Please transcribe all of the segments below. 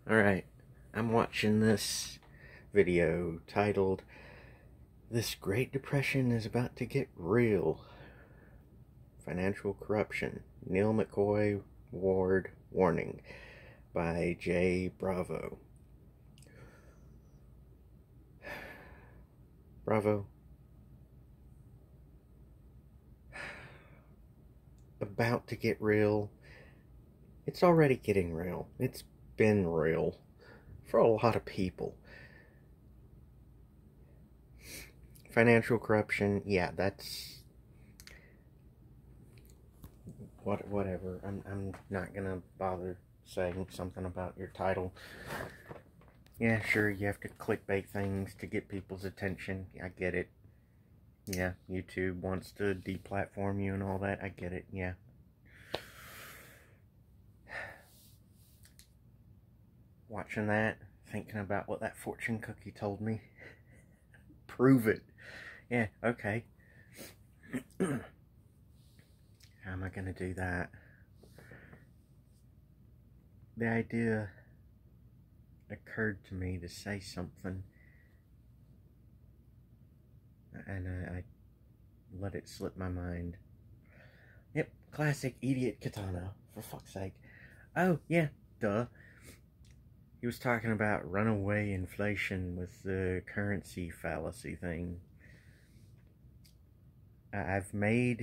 Alright, I'm watching this video titled, "This Great Depression is About to Get Real. Financial Corruption. Neil McCoy Ward Warning," by Jay Bravo. Bravo. About to get real. It's already getting real. It's been real for a lot of people. Financial corruption, yeah, that's whatever. I'm not gonna bother saying something about your title. Yeah, sure, you have to clickbait things to get people's attention. I get it. Yeah, YouTube wants to deplatform you and all that. I get it, yeah. Watching that, thinking about what that fortune cookie told me. Prove it. Yeah, okay. How am I gonna do that? The idea occurred to me to say something, and I let it slip my mind. Yep, classic idiot Katana, for fuck's sake. Oh, yeah, duh. He was talking about runaway inflation with the currency fallacy thing. I've made,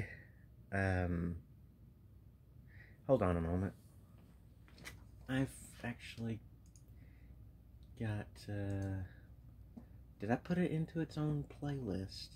hold on a moment. I've actually got, did I put it into its own playlist?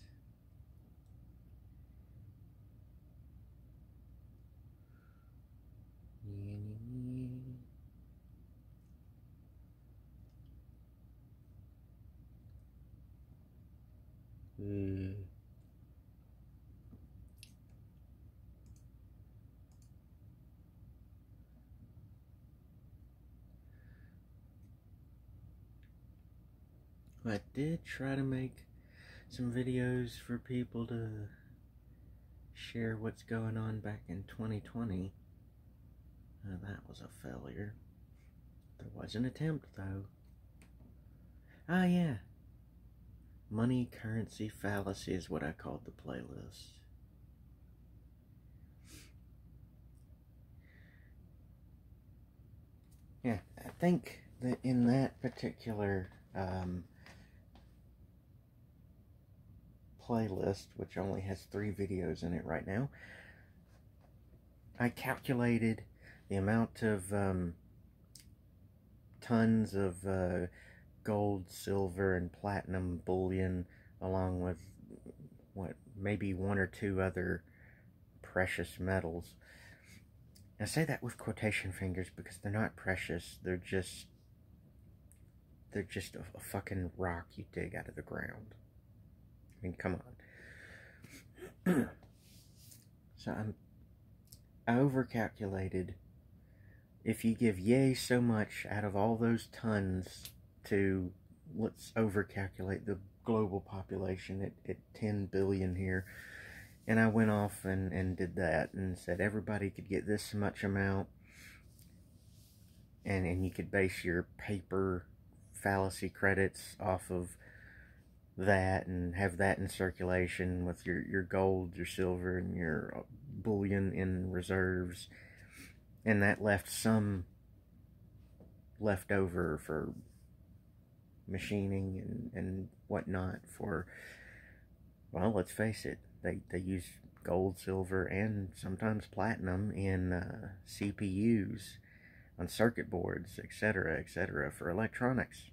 I did try to make some videos for people to share what's going on back in 2020. That was a failure. There was an attempt, though. Ah, yeah. Money Currency Fallacy is what I called the playlist. Yeah, I think that in that particular playlist, which only has 3 videos in it right now, I calculated the amount of tons of gold, silver, and platinum bullion, along with maybe 1 or 2 other precious metals. I say that with quotation fingers because they're not precious. They're just a fucking rock you dig out of the ground. I mean, come on. So I overcalculated. If you give yay so much out of all those tons to, let's overcalculate the global population at 10 billion here. And I went off and did that and said everybody could get this much amount. And you could base your paper fallacy credits off of that and have that in circulation with your gold, your silver, and your bullion in reserves. And that left some left over for machining and whatnot for, well, let's face it, they use gold, silver, and sometimes platinum in CPUs, on circuit boards, etc., for electronics.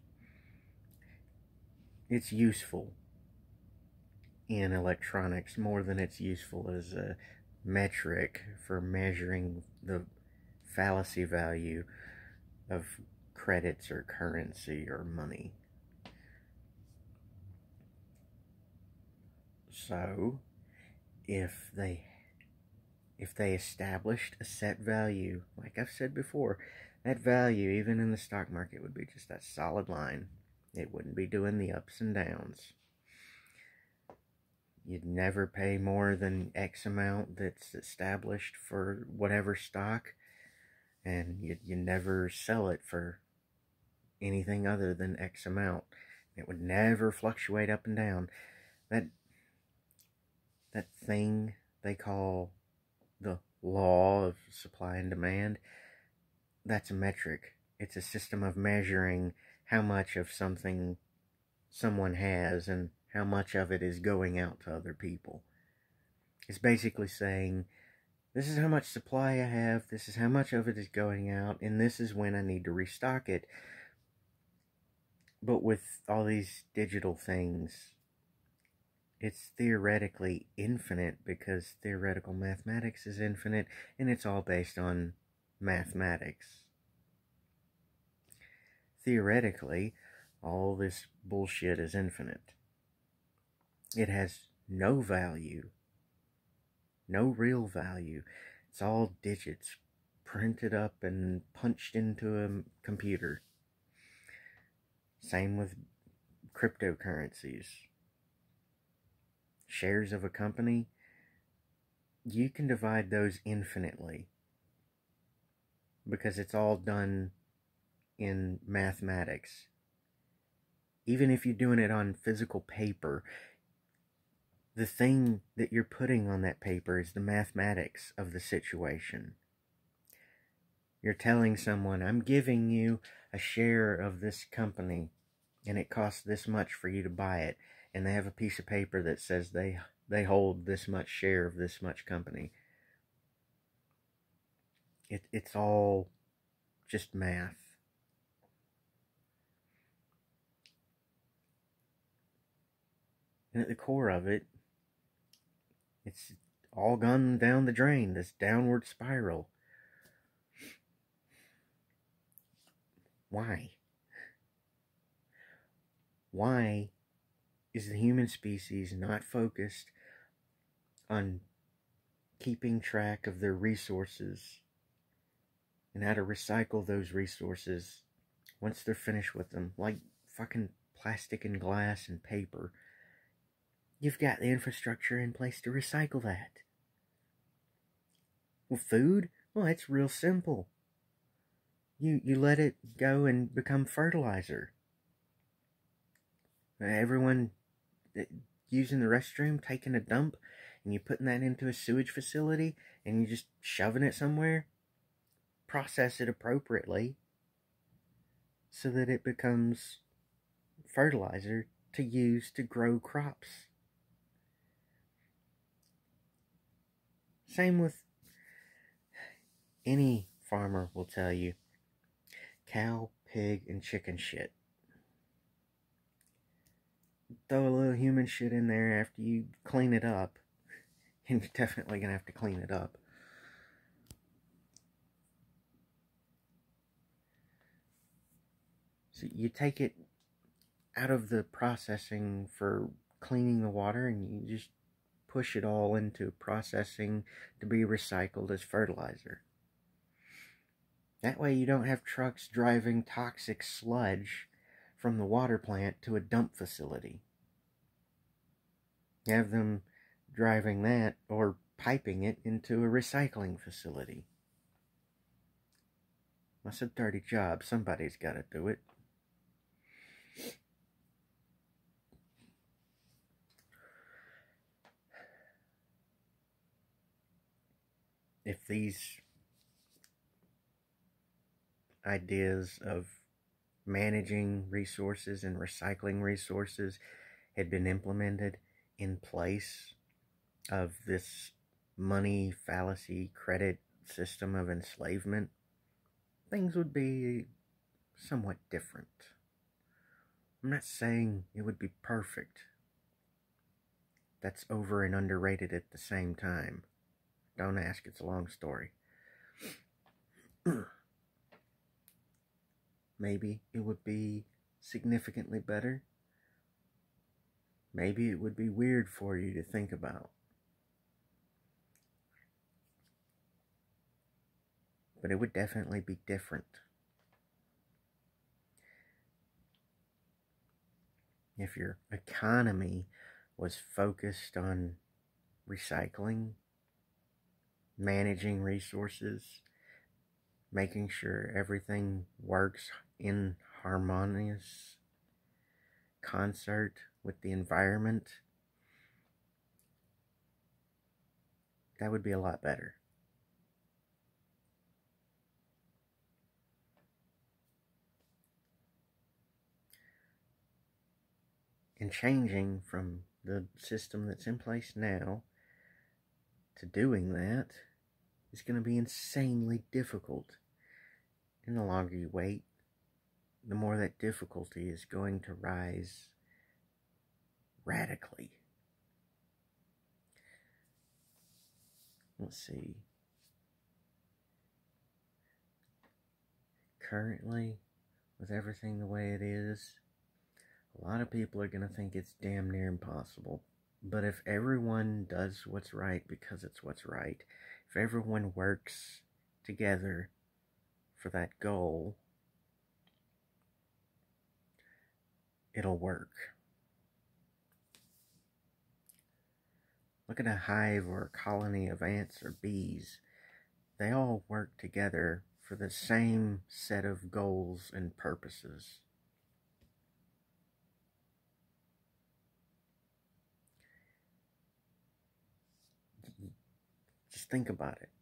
It's useful in electronics more than it's useful as a metric for measuring the fallacy value of credits or currency or money. So, if they established a set value, like I've said before, that value, even in the stock market, would be just that solid line. It wouldn't be doing the ups and downs. You'd never pay more than X amount that's established for whatever stock, and you never sell it for anything other than X amount. It would never fluctuate up and down. That thing they call the law of supply and demand, that's a metric. It's a system of measuring how much of something someone has and how much of it is going out to other people. It's basically saying, this is how much supply I have, this is how much of it is going out, and this is when I need to restock it. But with all these digital things, it's theoretically infinite because theoretical mathematics is infinite, and it's all based on mathematics. Theoretically, all this bullshit is infinite. It has no value, no real value. It's all digits printed up and punched into a computer. Same with cryptocurrencies. Shares of a company, you can divide those infinitely because it's all done in mathematics. Even if you're doing it on physical paper, the thing that you're putting on that paper is the mathematics of the situation. You're telling someone, I'm giving you a share of this company and it costs this much for you to buy it. And they have a piece of paper that says they hold this much share of this much company. It's all just math. And at the core of it, it's all gone down the drain, this downward spiral. Why? Why is the human species not focused on keeping track of their resources and how to recycle those resources once they're finished with them? Like fucking plastic and glass and paper. You've got the infrastructure in place to recycle that. Well, food? Well, it's real simple. You let it go and become fertilizer. Everyone using the restroom, taking a dump, and you putting that into a sewage facility, and you just shoving it somewhere, process it appropriately so that it becomes fertilizer to use to grow crops. Same with any farmer will tell you, cow, pig, and chicken shit. Throw a little human shit in there after you clean it up. And you're definitely going to have to clean it up. So you take it out of the processing for cleaning the water and you just push it all into processing to be recycled as fertilizer. That way you don't have trucks driving toxic sludge from the water plant to a dump facility. You have them driving that or piping it into a recycling facility. That's a dirty job. Somebody's got to do it. If these ideas of managing resources and recycling resources had been implemented in place of this money fallacy credit system of enslavement, things would be somewhat different. I'm not saying it would be perfect. That's over and underrated at the same time. Don't ask, it's a long story. Maybe it would be significantly better. Maybe it would be weird for you to think about. But it would definitely be different. If your economy was focused on recycling, managing resources, making sure everything works in harmonious concert with the environment, that would be a lot better. And changing from the system that's in place now to doing that is going to be insanely difficult. And the longer you wait, the more that difficulty is going to rise radically. Let's see. Currently, with everything the way it is, a lot of people are going to think it's damn near impossible. But if everyone does what's right because it's what's right, if everyone works together for that goal, it'll work. Look at a hive or a colony of ants or bees. They all work together for the same set of goals and purposes. Just think about it.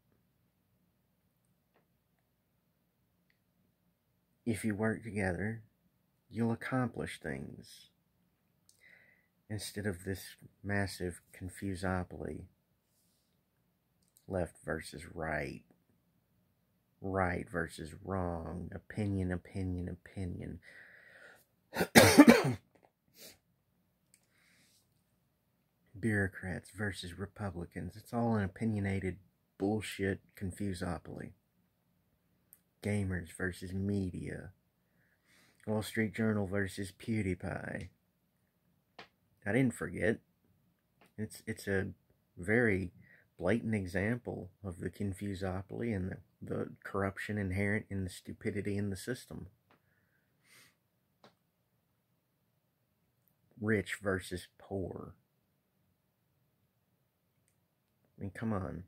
If you work together, you'll accomplish things. Instead of this massive confusopoly. Left versus right. Right versus wrong. Opinion, opinion, opinion. Bureaucrats versus Republicans. It's all an opinionated bullshit confusopoly. Gamers versus media. Wall Street Journal versus PewDiePie. I didn't forget. It's a very blatant example of the confusopoly and the corruption inherent in the stupidity in the system. Rich versus poor. I mean, come on.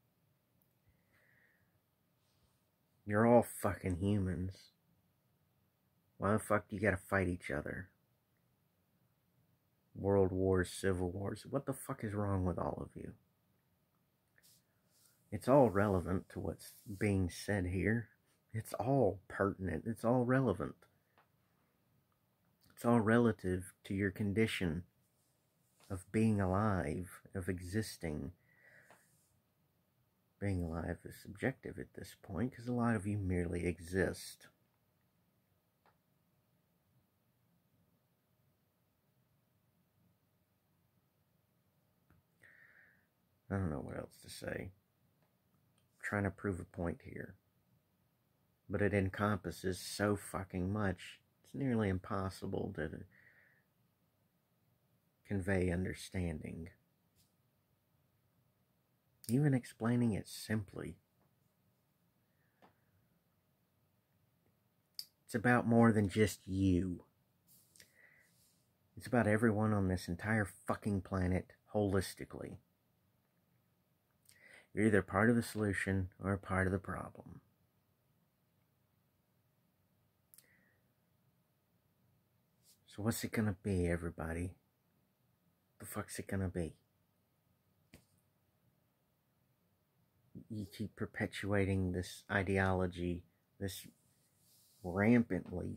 You're all fucking humans. Why the fuck do you gotta fight each other? World wars, civil wars. What the fuck is wrong with all of you? It's all relevant to what's being said here. It's all pertinent. It's all relevant. It's all relative to your condition of being alive, of existing. Being alive is subjective at this point because a lot of you merely exist. I don't know what else to say. I'm trying to prove a point here. But it encompasses so fucking much, it's nearly impossible to convey understanding. Even explaining it simply. It's about more than just you. It's about everyone on this entire fucking planet holistically. You're either part of the solution or part of the problem. So what's it gonna be, everybody? The fuck's it gonna be? You keep perpetuating this ideology, this rampantly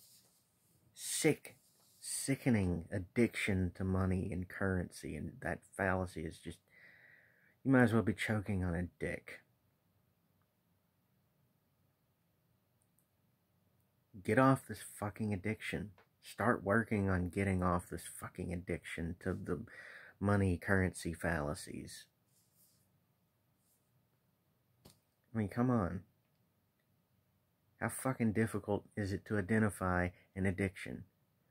sickening addiction to money and currency, and that fallacy is just, you might as well be choking on a dick. Get off this fucking addiction. Start working on getting off this fucking addiction to the money currency fallacies. I mean, come on. How fucking difficult is it to identify an addiction?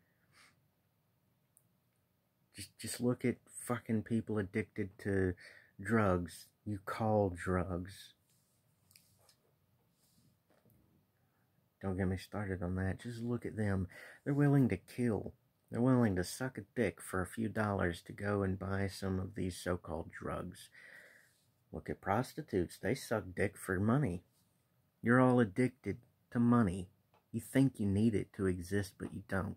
Just look at fucking people addicted to drugs you call drugs. Don't get me started on that. Just look at them. They're willing to kill. They're willing to suck a dick for a few dollars to go and buy some of these so-called drugs. Look at prostitutes. They suck dick for money. You're all addicted to money. You think you need it to exist, but you don't.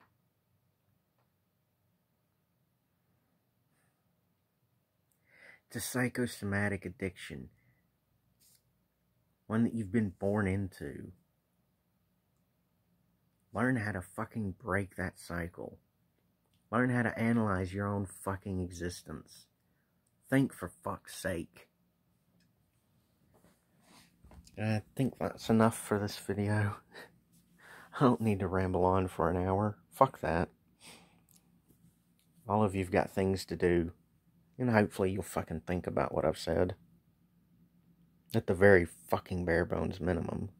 It's a psychosomatic addiction. One that you've been born into. Learn how to fucking break that cycle. Learn how to analyze your own fucking existence. Think, for fuck's sake. I think that's enough for this video. I don't need to ramble on for an hour. Fuck that. All of you've got things to do. And hopefully you'll fucking think about what I've said. At the very fucking bare bones minimum.